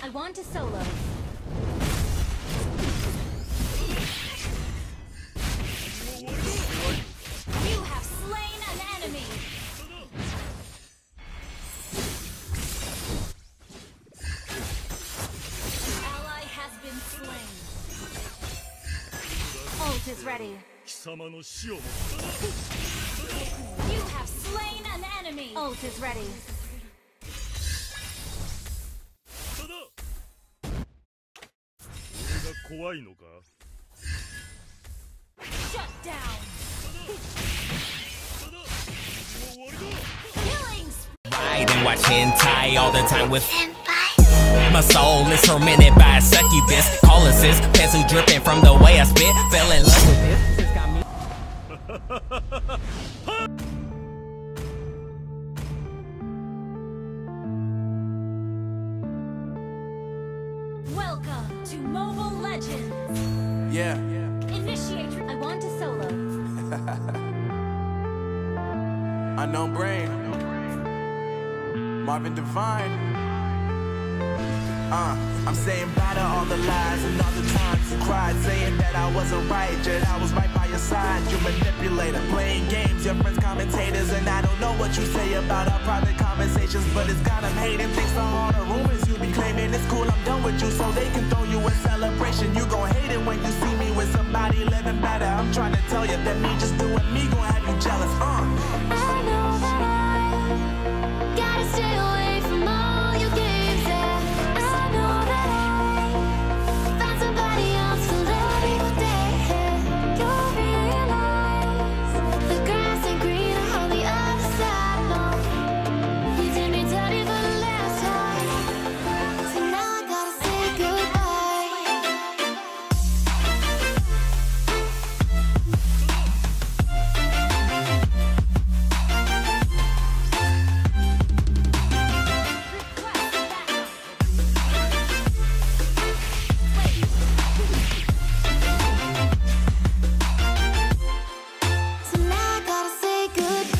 I want to solo. You have slain an enemy. An ally has been slain. Ult is ready. You have slain an enemy. Ult is ready. Shut down. Killing spree. Ride and watch hentai all the time with my soul is tormented by a succubus. Call assist, pencil dripping from the way I spit. Fell in love with this. This got me. Welcome to Mobile Legends. Yeah. Initiate. I want to solo. Unknown Brain. Marvin Divine. I'm saying bye to all the lies and all the times you cried, saying that I wasn't right, yet I was right by your side. You manipulator, playing games, your friends commentators, and I don't know what you say about our private conversations, but it's got them hating. Thanks to all the rumors you be claiming. It's cool, I'm done with you, so they can throw you a celebration. You gon' hate it when you see me with somebody living better. I'm trying to tell you that me just doing me gon' have you jealous. I know that I gotta stay away from all your games, yeah. I know that I found somebody else to love me one day. You'll realize the grass ain't greener on the other side, no. You did me dirty for the last time, so now I gotta say goodbye. So now I gotta say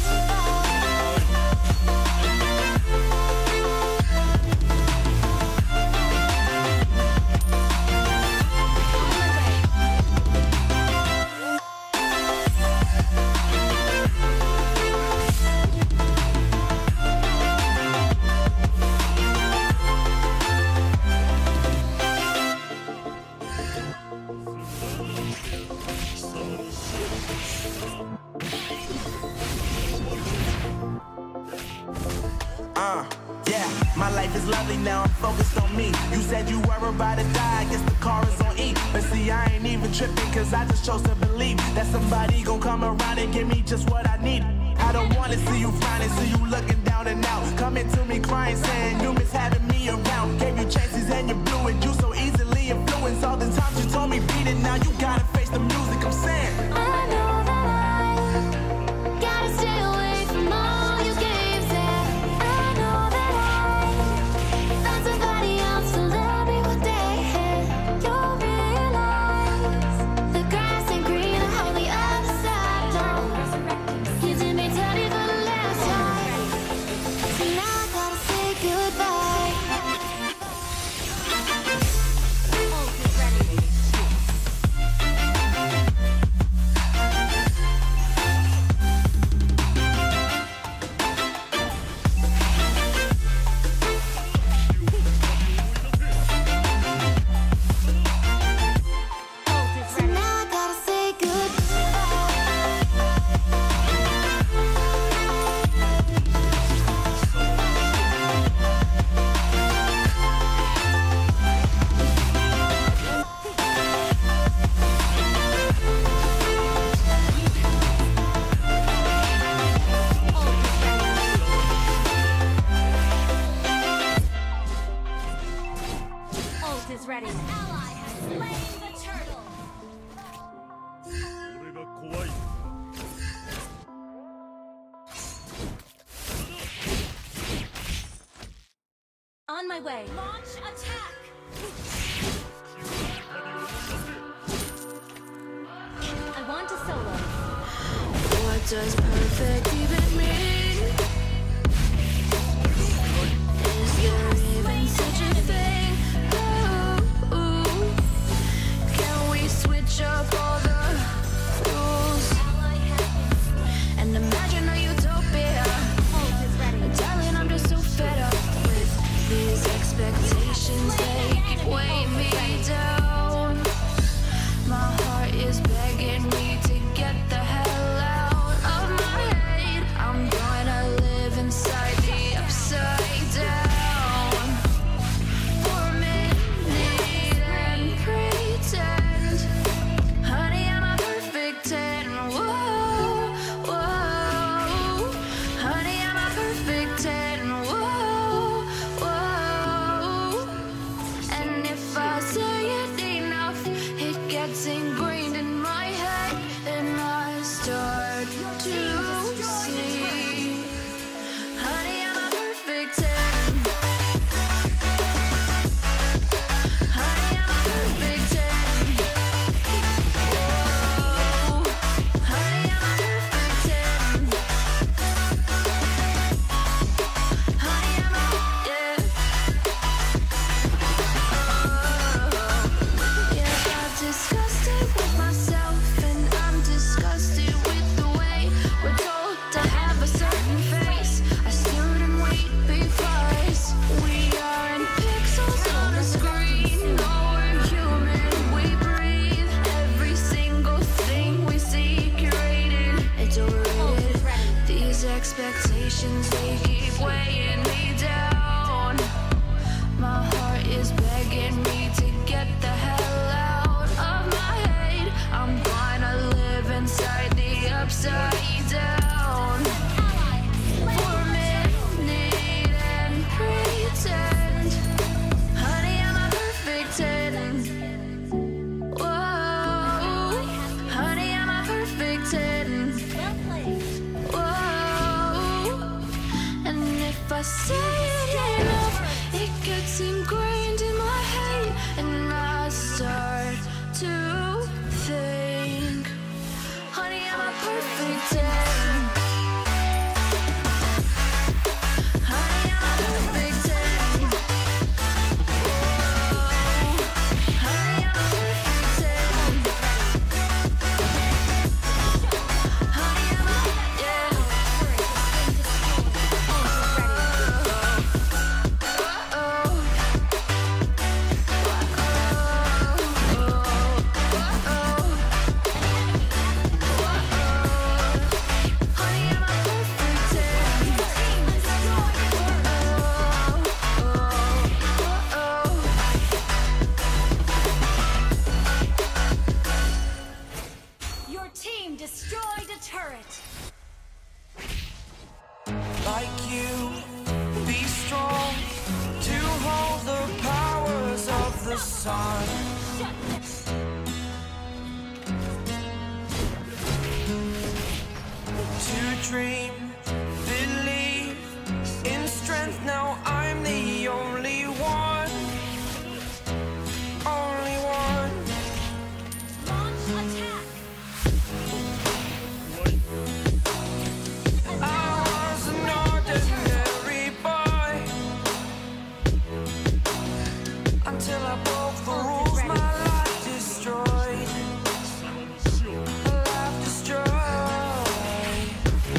Yeah, my life is lovely now, I'm focused on me. You said you were about to die, I guess the car is on E. But see, I ain't even tripping, cause I just chose to believe that somebody gon' come around and give me just what I need. I don't wanna see you frowning, see you looking down and out. Coming to me crying, saying you miss having me around. Gave you chances and you blew it, you so easily influenced. All the times you told me beat it, now you gotta face the music, I'm saying I know that I gotta stay away from all your games, yeah. I know that I found somebody else to love me one day. You'll realize the grass ain't greener on the other side, no. You did me dirty for the last time, so now I gotta say goodbye. Ult is ready. Ult is So ready. now I gotta say goodbye. Ult is ready. An ally has slain the turtle. On my way. Launch attack. I want to solo. What does perfect even mean? Is there even such a thing? I say it enough, it gets ingrained in my head, and I start to think, honey, I'm a perfect 10. Honey, I'm a perfect 10. Honey, I'm a perfect 10. Honey, I'm a, yeah. Your team destroyed a turret. Like you, be strong to hold the powers of the sun. To dream, believe in strength. Now I'm the only one, only one. Launch attack. I was an ordinary boy until I broke the rules. My life destroyed. Life destroyed.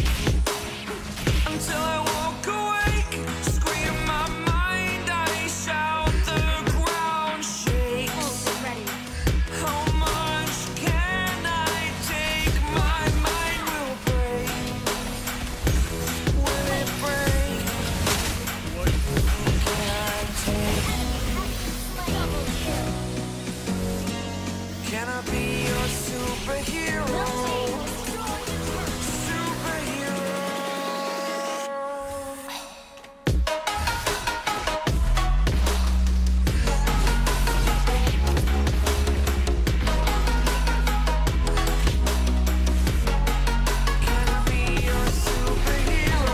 Until I walk awake, scream my mind. I shout, the ground shakes. How much can I take? My mind will break. Will it break? Can I take? Can I be your superhero? Superhero. Can I be your superhero?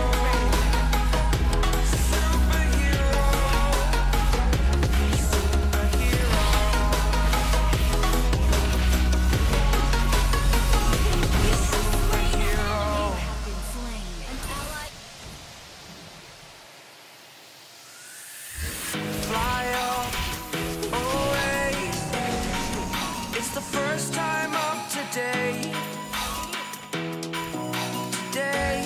Superhero. Superhero. Fly away. It's the first time of today. Today.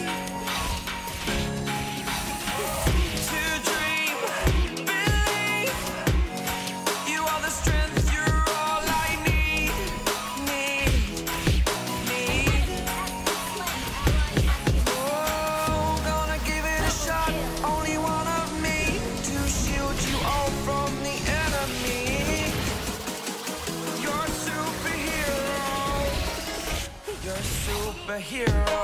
To dream, believe. You are the strength, you're all I need. Oh, gonna give it a shot. Only one of me to shield you all from the enemy. You're a superhero. You're a superhero.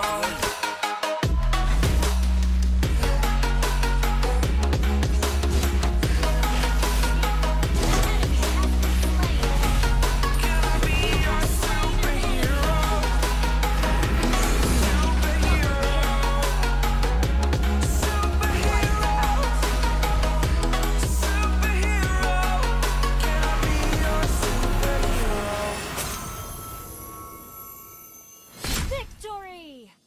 Can I be your superhero? Superhero. Superhero. Can I be your superhero? Victory!